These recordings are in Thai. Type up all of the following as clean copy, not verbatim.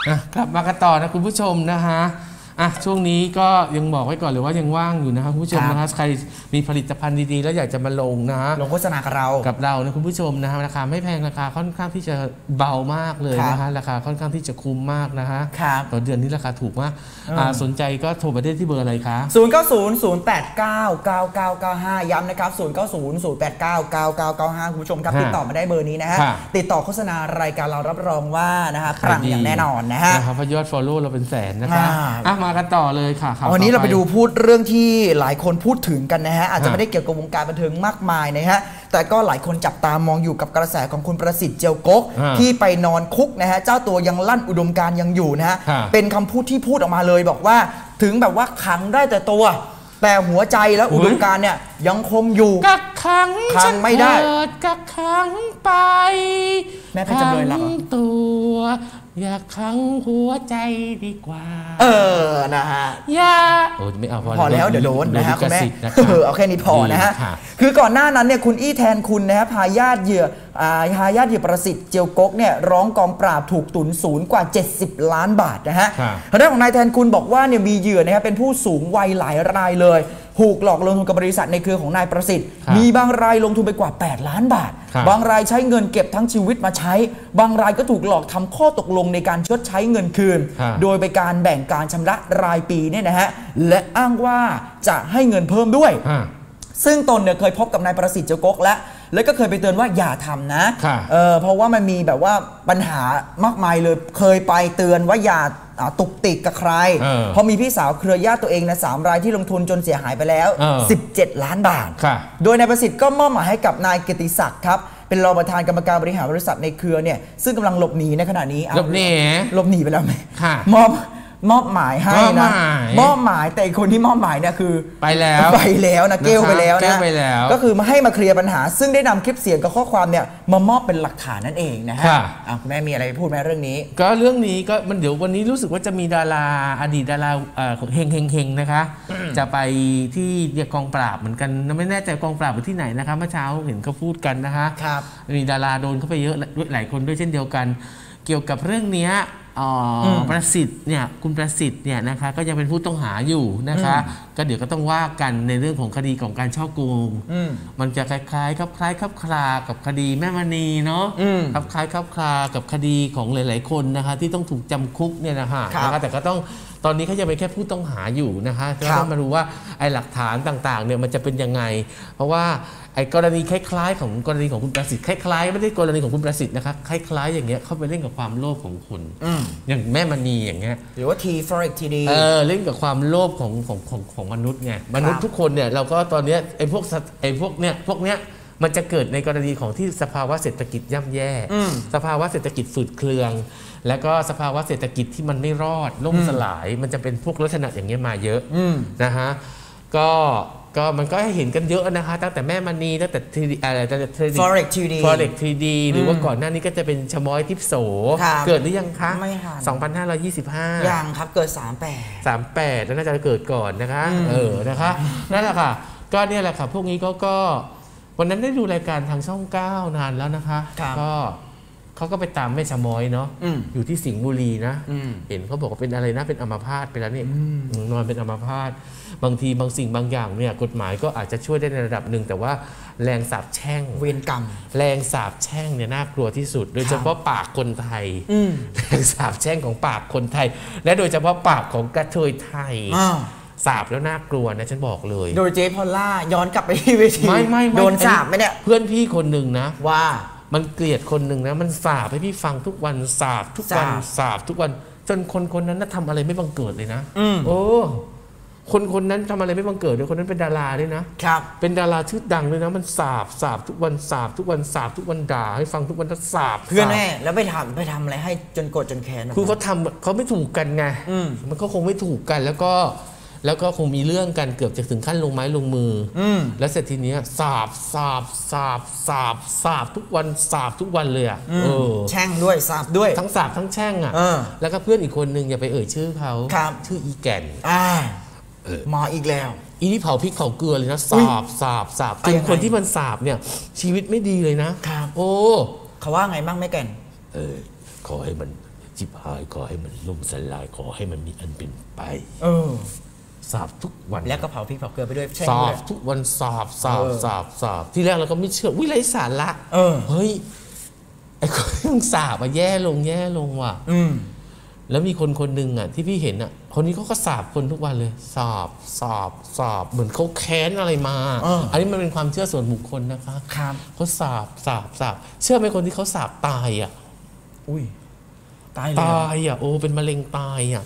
กลับมากันต่อนะคุณผู้ชมนะฮะช่วงนี้ก็ยังบอกไว้ก่อนหรือว่ายังว่างอยู่นะครับคุณผู้ชมนะฮะใครมีผลิตภัณฑ์ดีๆแล้วอยากจะมาลงนะฮะลงโฆษณากับเรานะคุณผู้ชมนะฮะราคาไม่แพงราคาค่อนข้างที่จะเบามากเลยนะฮะราคาค่อนข้างที่จะคุ้มมากนะฮะต่อเดือนนี้ราคาถูกมากสนใจก็โทรมาได้ที่เบอร์อะไรคะ 0900899995ย้ำนะครับ0900899995คุณผู้ชมครับติดต่อมาได้เบอร์นี้นะฮะติดต่อโฆษณารายการเรารับรองว่านะฮะปรังอย่างแน่นอนนะฮะเพราะยอด follow เราเป็นแสนนะคะมากันต่อเลยค่ะวันนี้เราไปดูพูดเรื่องที่หลายคนพูดถึงกันนะฮะอาจจะไม่ได้เกี่ยวกับวงการบันเทิงมากมายนะฮะแต่ก็หลายคนจับตามองอยู่กับกระแสของคุณประสิทธิ์เจียวกกที่ไปนอนคุกนะฮะเจ้าตัวยังลั่นอุดมการณ์ยังอยู่นะฮะเป็นคำพูดที่พูดออกมาเลยบอกว่าถึงแบบว่าขังได้แต่ตัวแต่หัวใจและอุดมการณ์เนี่ยยังคงอยู่กักขังไม่ได้กักขังไปแม่เป็นจำเลยรักตัวอยากขังหัวใจดีกว่านะฮะอย่าไม่เอาพอแล้วเดี๋ยวโดนนะฮะคุณแม่เอาแค่นี้พอนะฮะคือก่อนหน้านั้นเนี่ยคุณอี้แทนคุณนะฮะพาญาติเหยื่อประสิทธิ์เจียวกกเนี่ยร้องกองปราบถูกตุนศูนย์กว่า70 ล้านบาทนะฮะทางด้านของนายแทนคุณบอกว่าเนี่ยมีเหยื่อนะครับเป็นผู้สูงวัยหลายรายเลยถูกหลอกลงทุนกับบริษัทในเครือของนายประสิทธิ์มีบางรายลงทุนไปกว่า8 ล้านบาทบางรายใช้เงินเก็บทั้งชีวิตมาใช้บางรายก็ถูกหลอกทำข้อตกลงในการชดใช้เงินคืนโดยไปการแบ่งการชำระรายปีเนี่ยนะฮะและอ้างว่าจะให้เงินเพิ่มด้วยซึ่งตนเนี่ยเคยพบกับนายประสิทธิ์เจียวกกแล้วก็เคยไปเตือนว่าอย่าทำนะเพราะว่ามันมีแบบว่าปัญหามากมายเลยเคยไปเตือนว่าอย่าตุกติกกับใครเพราะมีพี่สาวเครือญาติตัวเองนะ3 รายที่ลงทุนจนเสียหายไปแล้ว17 ล้านบาทโดยนายประสิทธิ์ก็มอบหมายให้กับนายกิติศักดิ์ครับเป็นรองประธานกรรมการบริหารบริษัทในเครือเนี่ยซึ่งกำลังหลบหนีในขณะนี้หลบหนีไปแล้วไหมมอบหมายให้นะมอบหมายแต่คนที่มอบหมายเนี่ยคือไปแล้วนะเกลไปแล้วนะก็คือมาให้มาเคลียร์ปัญหาซึ่งได้นำคลิปเสียงกับข้อความเนี่ยมามอบเป็นหลักฐานนั่นเองนะฮะคุณแม่มีอะไรพูดไหมเรื่องนี้ก็เรื่องนี้ก็มันเดี๋ยววันนี้รู้สึกว่าจะมีดาราอดีตดาราเฮงนะคะจะไปที่กองปราบเหมือนกันไม่แน่ใจกองปราบหรือที่ไหนนะคะเมื่อเช้าเห็นเขาพูดกันนะคะมีดาราโดนเข้าไปเยอะหลายคนด้วยเช่นเดียวกันเกี่ยวกับเรื่องนี้ประสิทธิ์เนี่ยคุณประสิทธิ์เนี่ยนะคะก็ยังเป็นผู้ต้องหาอยู่นะคะก็เดี๋ยวก็ต้องว่ากันในเรื่องของคดีของการช่อโกงมันจะคล้ายๆครับคลากับคดีแม่มณีเนาะครับคล้ายครับคลากับคดีของหลายๆคนนะคะที่ต้องถูกจำคุกเนี่ยนะคะแต่ก็ต้องตอนนี้เขาจะเป็นแค่ผู้ต้องหาอยู่นะคะก็ต้องมาดูว่าไอ้หลักฐานต่างๆเนี่ยมันจะเป็นยังไงเพราะว่าไอ้กรณีคล้ายๆของกรณีของคุณประสิทธิ์คล้ายๆไม่ได้กรณีของคุณประสิทธิ์นะคะคล้ายๆอย่างเงี้ยเข้าไปเล่นกับความโลภของคุณอย่างแม่มณีอย่างเงี้ยหรือว่าทีฟอเร็กทีดีเล่นกับความโลภของมนุษย์ไงมนุษย์ทุกคนเนี่ยเราก็ตอนนี้ไอ้พวกเนี้ยมันจะเกิดในกรณีของที่สภาวะเศรษฐกิจย่ำแย่สภาวะเศรษฐกิจฝืดเครืองแล้วก็สภาวะเศรษฐกิจที่มันไม่รอดล่มสลายมันจะเป็นพวกลักษณะอย่างเงี้ยมาเยอะนะฮะก็มันก็ให้เห็นกันเยอะนะคะตั้งแต่แม่มณีตั้งแต่ Forex 3D หรือว่าก่อนหน้านี้ก็จะเป็นชมอยทิพโสเกิดหรือยังคะไม่ค่ะ 2525 ยังครับเกิด 38แล้วน่าจะเกิดก่อนนะคะนะคะนั่นแหละค่ะก็เนี่ยแหละค่ะพวกนี้ก็วันนั้นได้ดูรายการทางช่อง9นานแล้วนะคะก็เขาก็ไปตามแม่ชะมอยเนาะอยู่ที่สิงห์บุรีนะเห็นเขาบอกว่าเป็นอะไรนะเป็นอัมพาตไปแล้วนี่นอนเป็นอัมพาตบางทีบางสิ่งบางอย่างเนี่ยกฎหมายก็อาจจะช่วยได้ในระดับหนึ่งแต่ว่าแรงสาปแช่งเวรกรรมแรงสาปแช่งเนี่ยน่ากลัวที่สุดโดยเฉพาะปากคนไทยแรงสาปแช่งของปากคนไทยและโดยเฉพาะปากของกระเทยไทยสาบแล้วน่ากลัวนะฉันบอกเลยโดยเจพอลล่าย้อนกลับไปที่เวทีไม่โดนสาบไหมเนี่ยเพื่อนพี่คนหนึ่งนะว่ามันเกลียดคนหนึ่งนะมันสาบให้พี่ฟังทุกวันสาบทุกวันสาบทุกวันจนคนนั้นน่ะทำอะไรไม่บังเกิดเลยนะโอ้คนนั้นทำอะไรไม่บังเกิดเลยคนนั้นเป็นดาราด้วยนะครับเป็นดาราชื่อดังเลยนะมันสาบทุกวันสาบทุกวันสาบทุกวันด่าให้ฟังทุกวันสาบเพื่อนแน่แล้วไปทำอะไรให้จนโกรธจนแค้นคือเขาไม่ถูกกันไงมันก็คงไม่ถูกกันแล้วก็คงมีเรื่องกันเกือบจะถึงขั้นลงไม้ลงมือแล้วเสร็จทีนี้สาบทุกวันเลยอ่ะแช่งด้วยสาบด้วยทั้งสาบทั้งแช่งอ่ะแล้วก็เพื่อนอีกคนนึงอย่าไปเอ่ยชื่อเขาชื่ออีแก่นมาอีกแล้วอีนี่เผาพริกเผาเกลือเลยนะสาบจนคนที่มันสาบเนี่ยชีวิตไม่ดีเลยนะโอ้เขาว่าไงบ้างแม่แก่นขอให้มันจิบหายขอให้มันล่มสลายขอให้มันมีอันเป็นไปสาบทุกวันแล้วก็เผาพริกเผาเกลือไปด้วยสาบทุกวันสาบที่แรกเราก็ไม่เชื่อวิไลสาระเฮ้ยไอ้คนที่มึงสาบแย่ลงว่ะแล้วมีคนหนึ่งอ่ะที่พี่เห็นอ่ะคนนี้เขาก็สาบคนทุกวันเลยสาบเหมือนเขาแค้นอะไรมาอันนี้มันเป็นความเชื่อส่วนบุคคลนะคะเขาสาบเชื่อไหมคนที่เขาสาบตายอ่ะตายอ่ะโอ้เป็นมะเร็งตายอ่ะ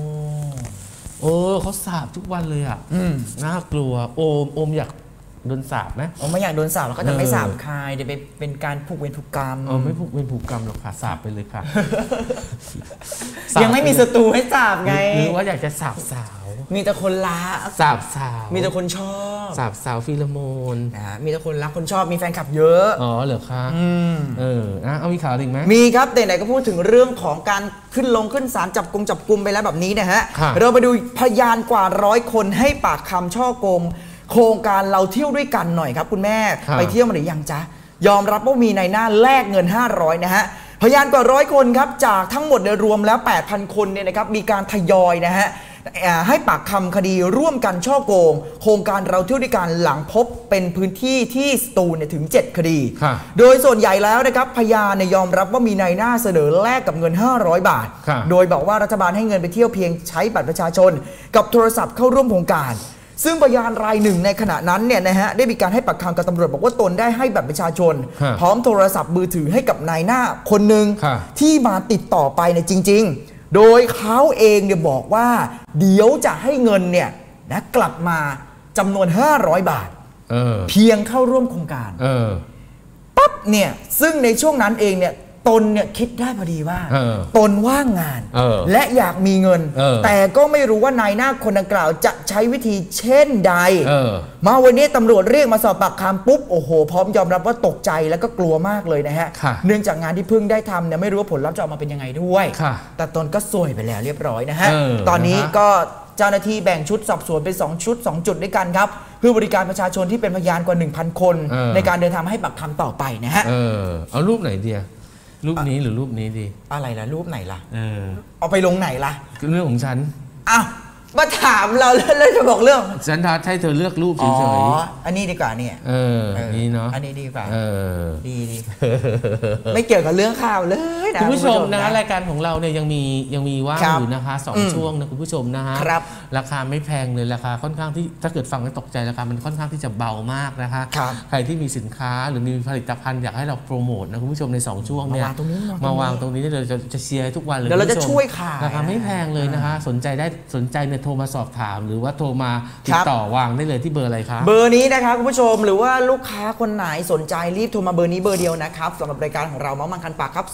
เขาสาบทุกวันเลยอ่ะน่ากลัวโอมอยากโดนสาบไหมไม่อยากโดนสาบแล้วก็จะไม่สาบใครเดี๋ยวเป็นการผูกเวรผูกกรรมไม่ผูกเวรผูกกรรมหรอกค่ะสาบไปเลยค่ะยังไม่มีศัตรูให้สาบไงหรือว่าอยากจะสาบสาวมีแต่คนรักสาบสาวมีแต่คนชอบสาบสาวฟีโรโมนมีแต่คนรักคนชอบมีแฟนคลับเยอะเหรอคะเอามีข่าวอีกไหมมีครับแต่ไหนก็พูดถึงเรื่องของการขึ้นศาลจับกุมไปแล้วแบบนี้นะฮะเราไปดูพยานกว่า100 คนให้ปากคำช่อโกงโครงการเราเที่ยวด้วยกันหน่อยครับคุณแม่ไปเที่ยวมาหรือยังจ๊ะยอมรับว่ามีในหน้าแลกเงิน500นะฮะพยานกว่า100 คนครับจากทั้งหมดรวมแล้ว 8,000 คนเนี่ยนะครับมีการทยอยนะฮะให้ปากคำคดีร่วมกันช่อโกงโครงการเราเที่ยวด้วยกันหลังพบเป็นพื้นที่ที่สตูลถึง7 คดีโดยส่วนใหญ่แล้วนะครับพยานยอมรับว่ามีในหน้าเสนอแลกกับเงิน500 บาทโดยบอกว่ารัฐบาลให้เงินไปเที่ยวเพียงใช้บัตรประชาชนกับโทรศัพท์เข้าร่วมโครงการซึ่งพยานรายหนึ่งในขณะนั้นเนี่ยนะฮะได้มีการให้ปากคำกับตำรวจบอกว่าตนได้ให้บัตรประชาชนพร้อมโทรศัพท์มือถือให้กับนายหน้าคนหนึ่งที่มาติดต่อไปเนี่ยจริงๆโดยเขาเองเนี่ยบอกว่าเดี๋ยวจะให้เงินเนี่ยนะกลับมาจำนวน500 บาทเพียงเข้าร่วมโครงการปั๊บเนี่ยซึ่งในช่วงนั้นเองเนี่ยตนเนี่ยคิดได้พอดีว่าตนว่างงานและอยากมีเงินแต่ก็ไม่รู้ว่านายหน้าคนดังกล่าวจะใช้วิธีเช่นใดมาวันนี้ตำรวจเรียกมาสอบปากคำปุ๊บโอ้โหพร้อมยอมรับว่าตกใจแล้วก็กลัวมากเลยนะฮะเนื่องจากงานที่เพิ่งได้ทำเนี่ยไม่รู้ว่าผลลัพธ์จะออกมาเป็นยังไงด้วยแต่ตนก็ซวยไปแล้วเรียบร้อยนะฮะตอนนี้ก็เจ้าหน้าที่แบ่งชุดสอบสวนเป็น2 ชุด 2 จุดด้วยกันครับเพื่อบริการประชาชนที่เป็นพยานกว่า 1,000 คนในการเดินทางให้ปากคำต่อไปนะฮะเอารูปไหนดีรูปนี้หรือรูปนี้ดีอะไรล่ะรูปไหนล่ะเอาไปลงไหนล่ะเรื่องของฉันอ้าวมาถามเราแล้วจะบอกเรื่องฉันท้าให้เธอเลือกรูปเฉยๆอันนี้ดีกว่าเนี่ยนี่เนาะอันนี้ดีกว่าดีไม่เกี่ยวกับเรื่องข่าวเลยนะคุณผู้ชมนะรายการของเราเนี่ยยังมีว่างอยู่นะคะ2 ช่วงนะคุณผู้ชมนะฮะราคาไม่แพงเลยราคาค่อนข้างที่ถ้าเกิดฟังแล้วตกใจราคามันค่อนข้างที่จะเบามากนะคะใครที่มีสินค้าหรือมีผลิตภัณฑ์อยากให้เราโปรโมทนะคุณผู้ชมใน2 ช่วงเนี่ยมาวางตรงนี้เราจะเชียร์ทุกวันเลยเดี๋ยวเราจะช่วยขายราคาไม่แพงเลยนะคะสนใจเนี่ยโทรมาสอบถามหรือว่าโทรมาติดต่อวางได้เลยที่เบอร์อะไรครับเบอร์นี้นะคะคุณผู้ชมหรือว่าลูกค้าคนไหนสนใจรีบโทรมาเบอร์นี้เบอร์เดียวนะครับสำหรับรายการของเราเมาส์มันคันปากครับ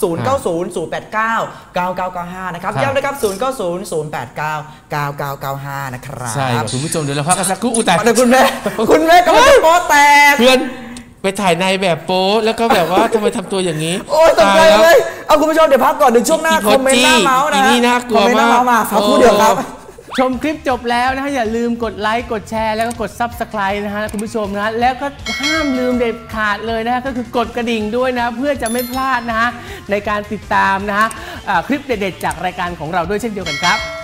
0900899995นะครับย้ำนะครับ0900899995นะครับใช่คุณผู้ชมเดี๋ยวเราพักกันสักครู่แต่คุณแม่กำลังจะโป๊แตกเพื่อนไปถ่ายในแบบโป๊แล้วก็แบบว่าทำไมทำตัวอย่างนี้โอ้ยตกใจเลยเอาคุณผู้ชมเดี๋ยวพักก่อนเดี๋ยวช่วงหน้าคอมเมนต์หน้าเมาส์นะนี่น่ากลัวมากฟังคู่เดียวครับชมคลิปจบแล้วนะฮะอย่าลืมกดไลค์กดแชร์แล้วก็กด Subscribe นะฮะคุณผู้ชมนะแล้วก็ห้ามลืมเด็ดขาดเลยนะฮะก็คือกดกระดิ่งด้วยนะเพื่อจะไม่พลาดนะฮะในการติดตามนะฮะคลิปเด็ดๆจากรายการของเราด้วยเช่นเดียวกันครับ